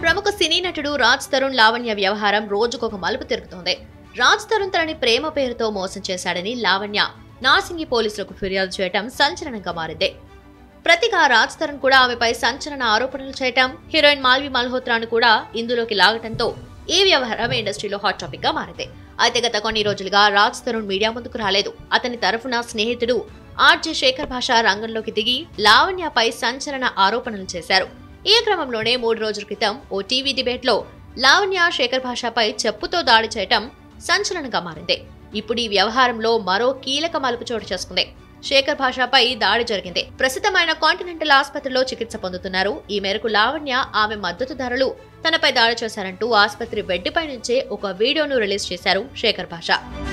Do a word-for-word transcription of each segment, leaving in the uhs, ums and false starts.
ప్రముఖ సినీ నటుడు రాజ్ తరుణ్ లావణ్య వ్యవహారం రోజుకొక మలుపు తిరుగుతోంది. రాజ్ తరుణ్ తనని ప్రేమ పేరుతో మోసం చేశాడని లావణ్య నార్సింగి పోలీసులకు ఫిర్యాదు చేయడం సంచలనంగా మారింది. ప్రతిగా రాజ్ తరుణ్ కూడా ఆమెపై సంచలన ఆరోపణలు చేయటం, హీరోయిన్ మాల్వి మల్హోత్రాను కూడా ఇందులోకి లాగటంతో ఈ వ్యవహారం ఇండస్ట్రీలో హాట్ టాపిక్ గా మారింది. అయితే గత కొన్ని రోజులుగా రాజ్ తరుణ్ మీడియా ముందుకు రాలేదు. అతని తరఫున స్నేహితుడు ఆర్జే శేఖర్ భాష రంగంలోకి దిగి లావణ్యపై సంచలన ఆరోపణలు చేశారు. ఈ క్రమంలోనే మూడు రోజుల క్రితం ఓ టీవీ డిబేట్ లో లావణ్య శేఖర్ భాషపై చెప్పుతో దాడి చేయటం సంచలనంగా మారింది. ఇప్పుడు ఈ వ్యవహారంలో మరో కీలక మలుపు చోటు చేసుకుంది. శేఖర్ భాషపై దాడి జరిగింది. ప్రస్తుతం ఆయన కాంటినెంటల్ ఆసుపత్రిలో చికిత్స పొందుతున్నారు. ఈ మేరకు లావణ్య ఆమె మద్దతుదారులు తనపై దాడి చేశారంటూ ఆసుపత్రి బెడ్పై నుంచే ఒక వీడియోను రిలీజ్ చేశారు శేఖర్ భాష.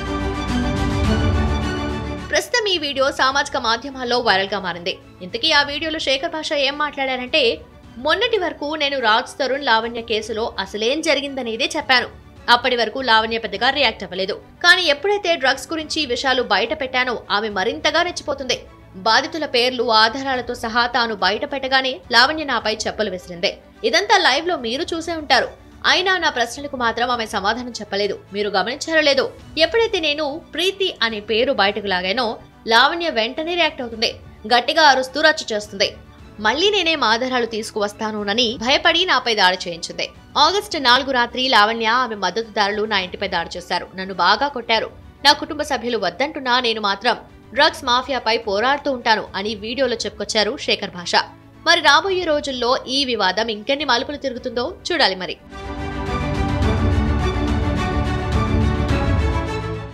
ప్రస్తుతం ఈ వీడియో సామాజిక మాధ్యమాల్లో వైరల్ గా మారింది. ఇంతకీ ఆ వీడియోలో శేఖర్ భాష ఏం మాట్లాడారంటే, మొన్నటి వరకు నేను రాజ్ తరుణ్ లావణ్య కేసులో అసలేం జరిగిందనేదే చెప్పాను. అప్పటి వరకు లావణ్య పెద్దగా రియాక్ట్ అవ్వలేదు. కానీ ఎప్పుడైతే డ్రగ్స్ గురించి విషయాలు బయట పెట్టానో ఆమె మరింతగా రెచ్చిపోతుంది. బాధితుల పేర్లు ఆధారాలతో సహా తాను బయట పెట్టగానే లావణ్య నాపై చెప్పులు విసిరింది. ఇదంతా లైవ్ లో మీరు చూసే ఉంటారు. అయినా నా ప్రశ్నలకు మాత్రం ఆమె సమాధానం చెప్పలేదు. మీరు గమనించారో లేదో, ఎప్పుడైతే నేను ప్రీతి అనే పేరు బయటకు లాగానో లావణ్య వెంటనే రియాక్ట్ అవుతుంది. గట్టిగా అరుస్తూ రచ్చ చేస్తుంది. మళ్లీ నేనేం ఆధారాలు తీసుకువస్తానోనని భయపడి నాపై దాడి చేయించింది. ఆగస్టు నాలుగు రాత్రి లావణ్య ఆమె మద్దతుదారులు నా ఇంటిపై దాడి చేశారు. నన్ను బాగా కొట్టారు. నా కుటుంబ సభ్యులు వద్దంటున్నా నేను మాత్రం డ్రగ్స్ మాఫియాపై పోరాడుతూ ఉంటాను అని వీడియోలో చెప్పుకొచ్చారు శేఖర్ భాష. మరి రాబోయే రోజుల్లో ఈ వివాదం ఇంకెన్ని మలుపులు తిరుగుతుందో చూడాలి మరి.